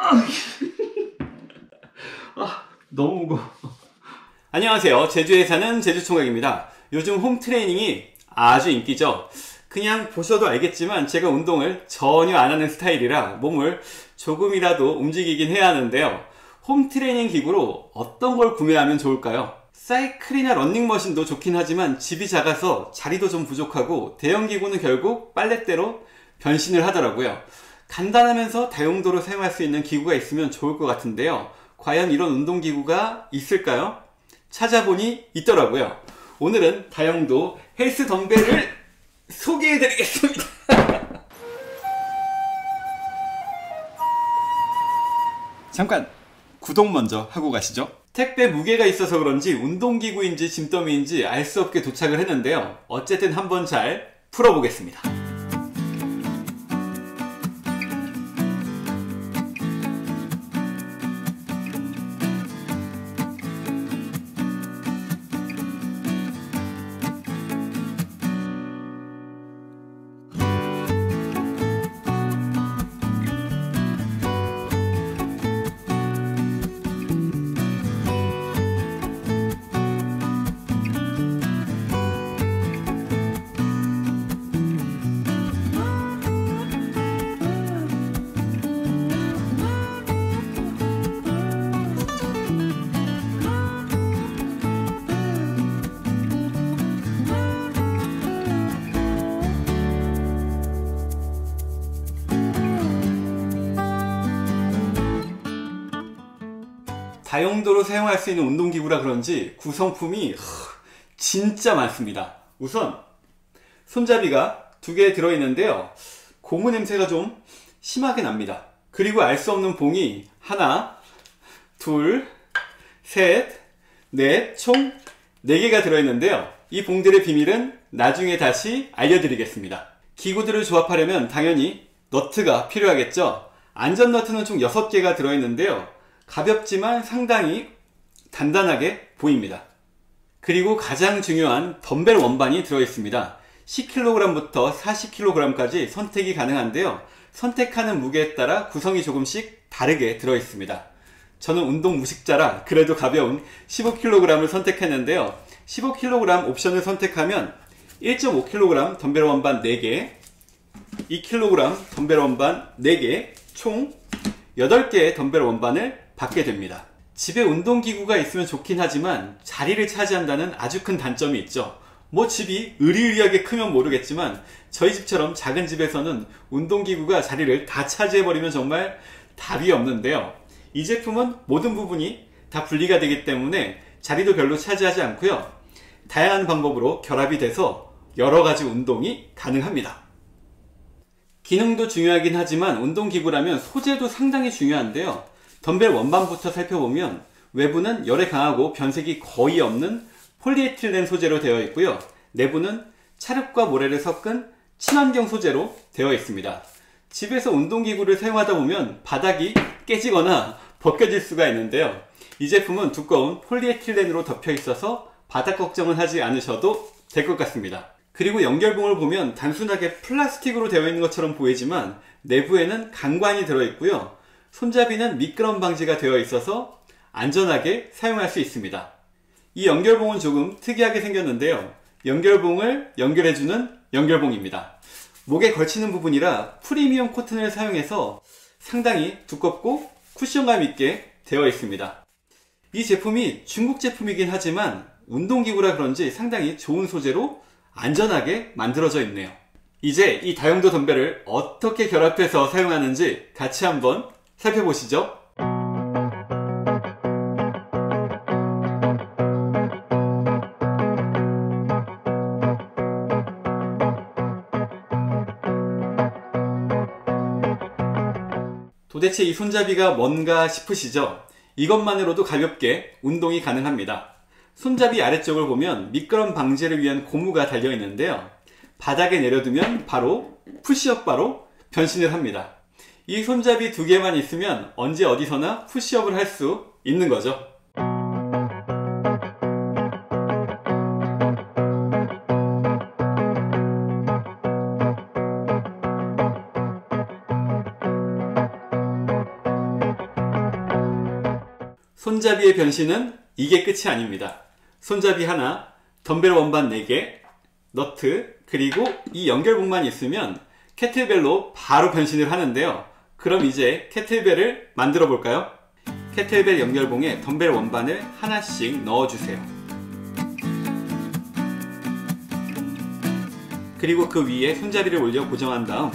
너무 무거워. 안녕하세요. 제주에 사는 제주총각입니다. 요즘 홈트레이닝이 아주 인기죠. 그냥 보셔도 알겠지만 제가 운동을 전혀 안 하는 스타일이라 몸을 조금이라도 움직이긴 해야 하는데요. 홈트레이닝 기구로 어떤 걸 구매하면 좋을까요? 사이클이나 러닝머신도 좋긴 하지만 집이 작아서 자리도 좀 부족하고 대형 기구는 결국 빨랫대로 변신을 하더라고요. 간단하면서 다용도로 사용할 수 있는 기구가 있으면 좋을 것 같은데요. 과연 이런 운동기구가 있을까요? 찾아보니 있더라고요. 오늘은 다용도 헬스 덤벨을 소개해드리겠습니다. 잠깐 구독 먼저 하고 가시죠. 택배 무게가 있어서 그런지 운동기구인지 짐더미인지 알 수 없게 도착을 했는데요. 어쨌든 한번 잘 풀어보겠습니다. 다용도로 사용할 수 있는 운동기구라 그런지 구성품이 진짜 많습니다. 우선 손잡이가 2개 들어있는데요. 고무 냄새가 좀 심하게 납니다. 그리고 알 수 없는 봉이 하나, 둘, 셋, 넷, 총 4개가 들어있는데요. 이 봉들의 비밀은 나중에 다시 알려드리겠습니다. 기구들을 조합하려면 당연히 너트가 필요하겠죠. 안전 너트는 총 6개가 들어있는데요. 가볍지만 상당히 단단하게 보입니다. 그리고 가장 중요한 덤벨 원반이 들어있습니다. 10kg부터 40kg까지 선택이 가능한데요. 선택하는 무게에 따라 구성이 조금씩 다르게 들어있습니다. 저는 운동 무식자라 그래도 가벼운 15kg을 선택했는데요. 15kg 옵션을 선택하면 1.5kg 덤벨 원반 4개, 2kg 덤벨 원반 4개, 총 8개의 덤벨 원반을 받게 됩니다. 집에 운동기구가 있으면 좋긴 하지만 자리를 차지한다는 아주 큰 단점이 있죠. 뭐 집이 으리으리하게 크면 모르겠지만 저희 집처럼 작은 집에서는 운동기구가 자리를 다 차지해버리면 정말 답이 없는데요. 이 제품은 모든 부분이 다 분리가 되기 때문에 자리도 별로 차지하지 않고요. 다양한 방법으로 결합이 돼서 여러가지 운동이 가능합니다. 기능도 중요하긴 하지만 운동기구라면 소재도 상당히 중요한데요. 덤벨 원반부터 살펴보면 외부는 열에 강하고 변색이 거의 없는 폴리에틸렌 소재로 되어 있고요. 내부는 찰흙과 모래를 섞은 친환경 소재로 되어 있습니다. 집에서 운동기구를 사용하다 보면 바닥이 깨지거나 벗겨질 수가 있는데요. 이 제품은 두꺼운 폴리에틸렌으로 덮여 있어서 바닥 걱정은 하지 않으셔도 될 것 같습니다. 그리고 연결봉을 보면 단순하게 플라스틱으로 되어 있는 것처럼 보이지만 내부에는 강관이 들어있고요. 손잡이는 미끄럼 방지가 되어 있어서 안전하게 사용할 수 있습니다. 이 연결봉은 조금 특이하게 생겼는데요. 연결봉을 연결해주는 연결봉입니다. 목에 걸치는 부분이라 프리미엄 코튼을 사용해서 상당히 두껍고 쿠션감 있게 되어 있습니다. 이 제품이 중국 제품이긴 하지만 운동기구라 그런지 상당히 좋은 소재로 안전하게 만들어져 있네요. 이제 이 다용도 덤벨을 어떻게 결합해서 사용하는지 같이 한번 살펴보시죠. 도대체 이 손잡이가 뭔가 싶으시죠? 이것만으로도 가볍게 운동이 가능합니다. 손잡이 아래쪽을 보면 미끄럼 방지를 위한 고무가 달려 있는데요. 바닥에 내려두면 바로 푸시업 바로 변신을 합니다. 이 손잡이 2개만 있으면 언제 어디서나 푸시업을 할 수 있는 거죠. 손잡이의 변신은 이게 끝이 아닙니다. 손잡이 하나, 덤벨 원반 4개, 너트, 그리고 이 연결봉만 있으면 캐틀벨로 바로 변신을 하는데요. 그럼 이제 캐틀벨을 만들어 볼까요? 캐틀벨 연결봉에 덤벨 원반을 하나씩 넣어주세요. 그리고 그 위에 손잡이를 올려 고정한 다음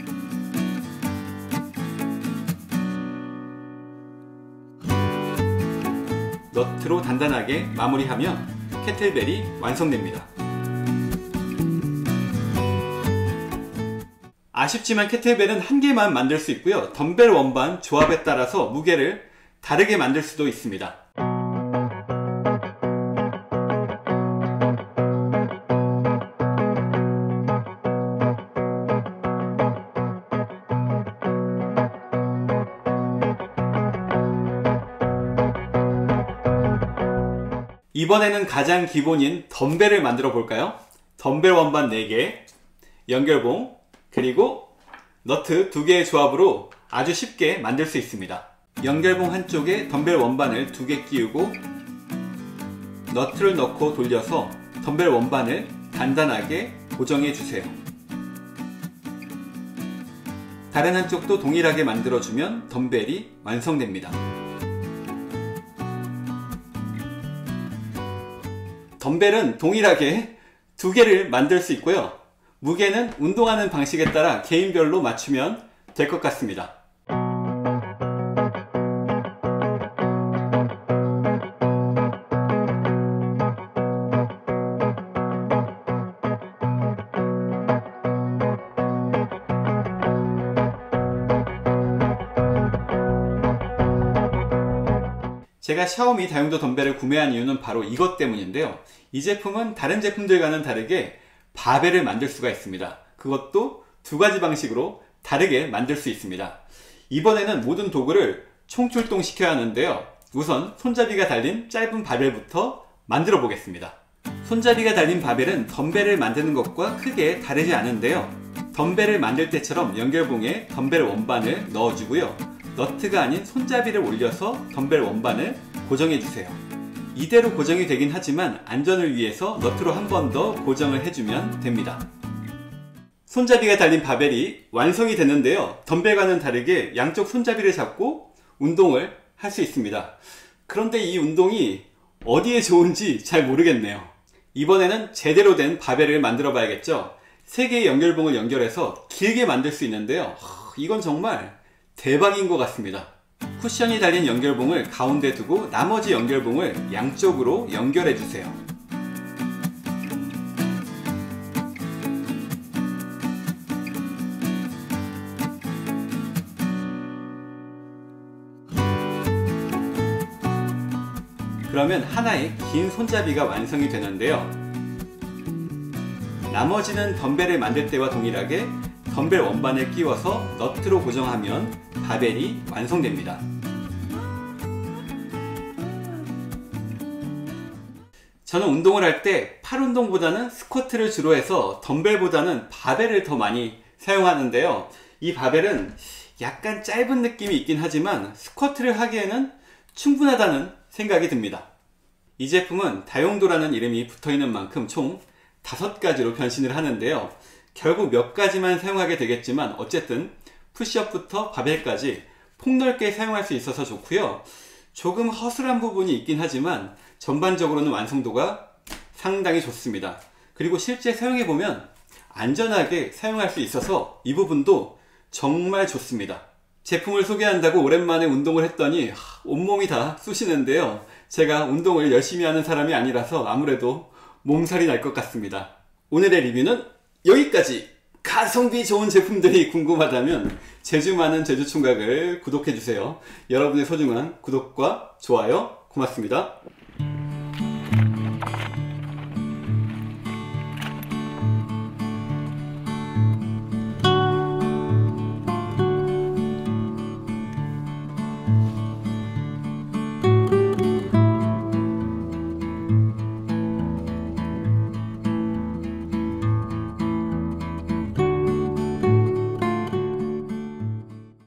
너트로 단단하게 마무리하면 캐틀벨이 완성됩니다. 아쉽지만 캐틀벨은 한 개만 만들 수 있고요. 덤벨 원반 조합에 따라서 무게를 다르게 만들 수도 있습니다. 이번에는 가장 기본인 덤벨을 만들어 볼까요? 덤벨 원반 4개, 연결봉, 그리고 너트 2개의 조합으로 아주 쉽게 만들 수 있습니다. 연결봉 한쪽에 덤벨 원반을 2개 끼우고 너트를 넣고 돌려서 덤벨 원반을 단단하게 고정해 주세요. 다른 한쪽도 동일하게 만들어주면 덤벨이 완성됩니다. 덤벨은 동일하게 2개를 만들 수 있고요. 무게는 운동하는 방식에 따라 개인별로 맞추면 될 것 같습니다. 제가 샤오미 다용도 덤벨을 구매한 이유는 바로 이것 때문인데요. 이 제품은 다른 제품들과는 다르게 바벨을 만들 수가 있습니다. 그것도 2가지 방식으로 다르게 만들 수 있습니다. 이번에는 모든 도구를 총출동시켜야 하는데요. 우선 손잡이가 달린 짧은 바벨부터 만들어 보겠습니다. 손잡이가 달린 바벨은 덤벨을 만드는 것과 크게 다르지 않은데요. 덤벨을 만들 때처럼 연결봉에 덤벨 원반을 넣어주고요. 너트가 아닌 손잡이를 올려서 덤벨 원반을 고정해주세요. 이대로 고정이 되긴 하지만 안전을 위해서 너트로 한 번 더 고정을 해주면 됩니다. 손잡이가 달린 바벨이 완성이 됐는데요. 덤벨과는 다르게 양쪽 손잡이를 잡고 운동을 할 수 있습니다. 그런데 이 운동이 어디에 좋은지 잘 모르겠네요. 이번에는 제대로 된 바벨을 만들어 봐야겠죠. 3개의 연결봉을 연결해서 길게 만들 수 있는데요. 이건 정말 대박인 것 같습니다. 쿠션이 달린 연결봉을 가운데 두고 나머지 연결봉을 양쪽으로 연결해 주세요. 그러면 하나의 긴 손잡이가 완성이 되는데요. 나머지는 덤벨을 만들 때와 동일하게 덤벨 원반을 끼워서 너트로 고정하면 바벨이 완성됩니다. 저는 운동을 할 때 팔 운동보다는 스쿼트를 주로 해서 덤벨보다는 바벨을 더 많이 사용하는데요. 이 바벨은 약간 짧은 느낌이 있긴 하지만 스쿼트를 하기에는 충분하다는 생각이 듭니다. 이 제품은 다용도라는 이름이 붙어있는 만큼 총 5가지로 변신을 하는데요. 결국 몇 가지만 사용하게 되겠지만 어쨌든 푸시업부터 바벨까지 폭넓게 사용할 수 있어서 좋고요. 조금 허술한 부분이 있긴 하지만 전반적으로는 완성도가 상당히 좋습니다. 그리고 실제 사용해보면 안전하게 사용할 수 있어서 이 부분도 정말 좋습니다. 제품을 소개한다고 오랜만에 운동을 했더니 온몸이 다 쑤시는데요. 제가 운동을 열심히 하는 사람이 아니라서 아무래도 몸살이 날 것 같습니다. 오늘의 리뷰는 여기까지! 가성비 좋은 제품들이 궁금하다면 제주 많은 제주총각을 구독해주세요. 여러분의 소중한 구독과 좋아요 고맙습니다.